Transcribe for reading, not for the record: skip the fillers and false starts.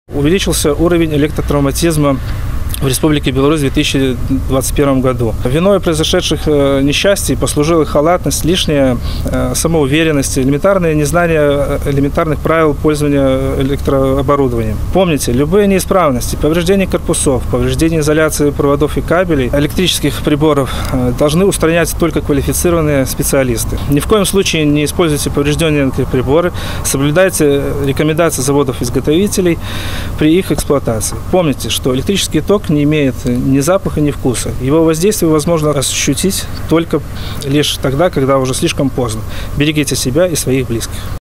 Увеличился уровень электротравматизма в Республике Беларусь в 2021 году. Виной произошедших несчастий послужила халатность, лишняя самоуверенность, элементарное незнание элементарных правил пользования электрооборудованием. Помните, любые неисправности, повреждения корпусов, повреждения изоляции проводов и кабелей электрических приборов должны устранять только квалифицированные специалисты. Ни в коем случае не используйте поврежденные приборы, соблюдайте рекомендации заводов-изготовителей при их эксплуатации. Помните, что электрический ток не имеет ни запаха, ни вкуса. Его воздействие возможно ощутить только лишь тогда, когда уже слишком поздно. Берегите себя и своих близких.